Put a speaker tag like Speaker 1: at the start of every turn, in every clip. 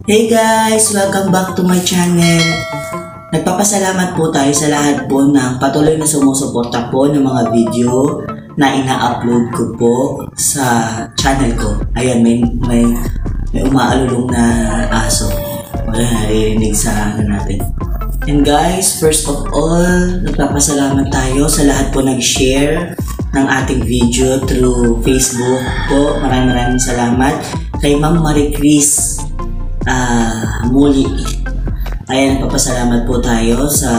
Speaker 1: Hey guys! Welcome back to my channel. Nagpapasalamat po tayo sa lahat po ng patuloy na sumusuporta po ng mga video na ina-upload ko po sa channel ko. Ayan, may umaalulong na aso. Wala naririnig sa natin. And guys, first of all, nagpapasalamat tayo sa lahat po nag-share ng ating video through Facebook po. Maraming salamat kay Ma'am Marie Chris muli. Ayan, papasalamat po tayo sa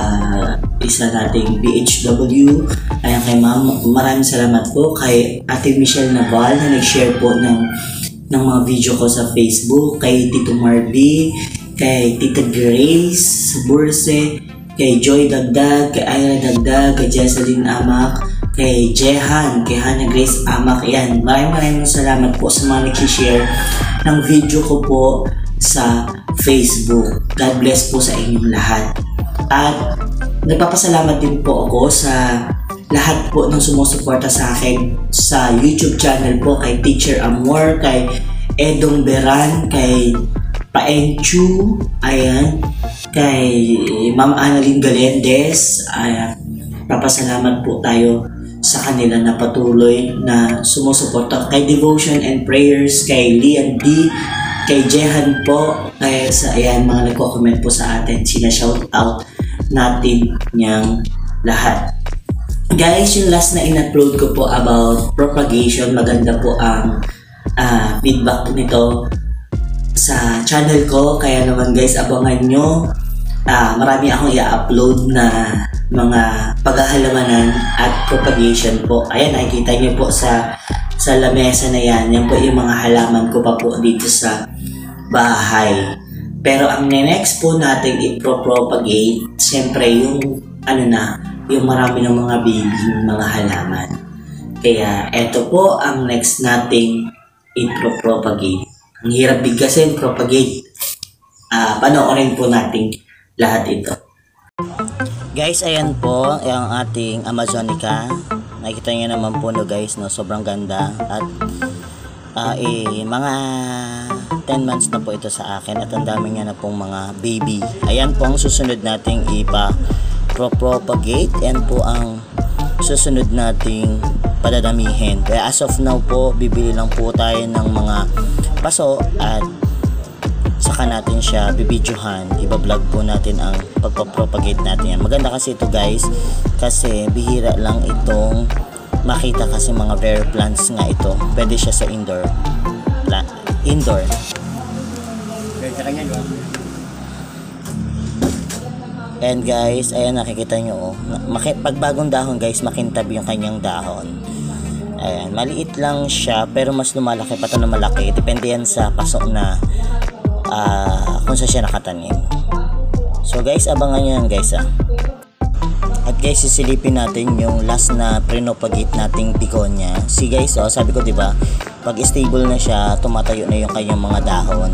Speaker 1: isa nating BHW. Ayan, kay Ma'am, maraming salamat po kay Ate Michelle Naval na nag-share po ng mga video ko sa Facebook, kay Tito Marby, kay Tita Grace Burse, kay Joy Dagdag, kay Ira Dagdag, kay Jesseline Amak, kay Jehan, kay Hannah Grace Amak. Ayan, maraming salamat po sa mga nag-share ng video ko po sa Facebook. God bless po sa inyong lahat. At nagpapasalamat din po ako sa lahat po ng sumusuporta sa akin sa YouTube channel po, kay Teacher Amor, kay Edong Beran, kay Paenchu, ayan, kay Ma'am Annalyn Galendez. Ayan, papasalamat po tayo sa kanila na patuloy na sumusuporta, kay Devotion and Prayers, kay Lian D, kay Jehan po, kaya sa ayan, mga nagko-comment po sa atin, sina-shout out natin niyang lahat. Guys, yung last na in-upload ko po about propagation, maganda po ang feedback nito sa channel ko, kaya naman guys, abangan nyo. Marami akong i-upload na mga paghahalamanan at propagation po. Ayan, nakikita nyo po sa lamesa na yan. Yan po yung mga halaman ko pa po dito sa bahay. Pero ang next po natin i-propagate, siyempre yung yung marami ng mga baby, mga halaman. Kaya eto po ang next nating i-propagate. Ang hirap bigkasin, propagate. Panoorin po natin lahat ito. Guys, ayan po yung ating Amazonica. Nakikita nyo naman po no guys, no, sobrang ganda. At mga 10 months na po ito sa akin at ang dami nga na pong mga baby. Ayan po ang susunod nating ipa-propagate. Ayan po ang susunod nating padadamihin. Kaya as of now po, bibili lang po tayo ng mga paso at saka natin siya bibidyohan, iba-vlog po natin ang pagpapropagate natin yan. Maganda kasi ito guys, kasi bihira lang itong makita, kasi mga rare plants nga ito. Pwede siya sa indoor. And guys, ayan, nakikita nyo, pag bagong dahon guys, makintab yung kanyang dahon. Ayan, maliit lang siya, pero mas lumalaki pa ito na malaki. Depende yan sa paso na kung saan siya nakatanim. So guys, abangan nyo yan guys. At guys, sisilipin natin yung last na pinopagate nating begonia. See guys, sabi ko diba, pag stable na siya, tumatayo na yung kanyang mga dahon.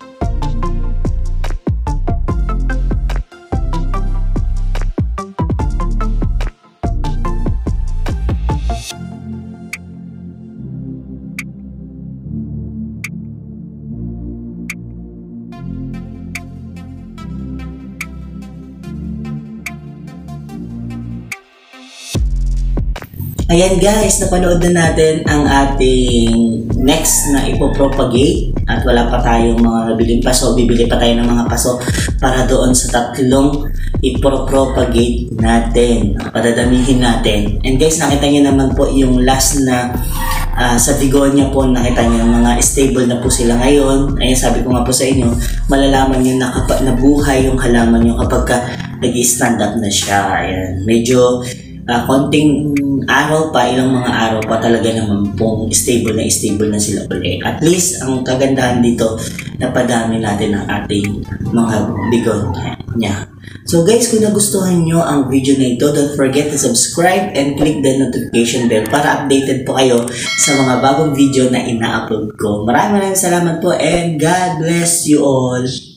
Speaker 1: Ayan guys, napanood na natin ang ating next na ipopropagate at wala pa tayong mga nabiling paso. Bibili pa tayo ng mga paso para doon sa tatlong ipopropagate natin, padadamihin natin. And guys, nakita nyo naman po yung last na sa begonia po, nakita nyo mga stable na po sila ngayon. Ayan, sabi ko nga po sa inyo, malalaman nyo na kapag nabuhay yung halaman nyo kapag nag-stand up na siya. Ayan, medyo konting araw pa, ilang mga araw pa talaga naman pong stable na sila ulit. At least, ang kagandahan dito, napadami natin ang ating mga begonia. So guys, kung nagustuhan nyo ang video na ito, don't forget to subscribe and click the notification bell para updated po kayo sa mga bagong video na ina-upload ko. Maraming salamat po and God bless you all!